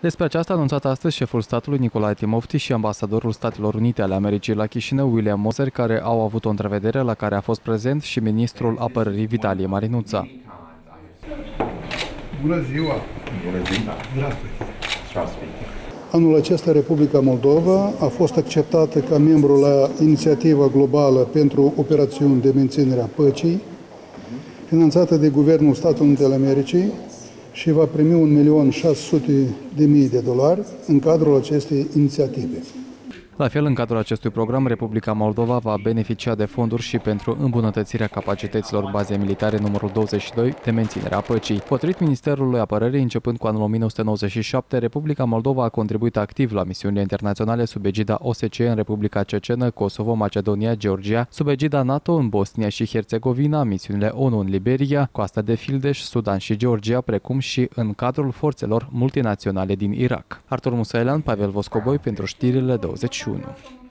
Despre aceasta a anunțat astăzi șeful statului Nicolae Timofti și ambasadorul Statelor Unite ale Americii la Chișinău, William Moser, care au avut o întrevedere la care a fost prezent și ministrul apărării Vitalie Marinuța. Bună ziua! Bună ziua! Anul acesta Republica Moldova a fost acceptată ca membru la inițiativa globală pentru operațiuni de menținere a păcii, finanțată de Guvernul Statelor Unite ale Americii, și va primi $1.600.000 în cadrul acestei inițiative. La fel, în cadrul acestui program, Republica Moldova va beneficia de fonduri și pentru îmbunătățirea capacităților bazei militare numărul 22 de menținere a păcii. Potrivit Ministerului Apărării, începând cu anul 1997, Republica Moldova a contribuit activ la misiunile internaționale sub egida OSCE în Republica Cecenă, Kosovo, Macedonia, Georgia, sub egida NATO în Bosnia și Herțegovina, misiunile ONU în Liberia, Coasta de Fildeș, Sudan și Georgia, precum și în cadrul forțelor multinaționale din Irak. Artur Musailan, Pavel Voscoboi pentru știrile 21.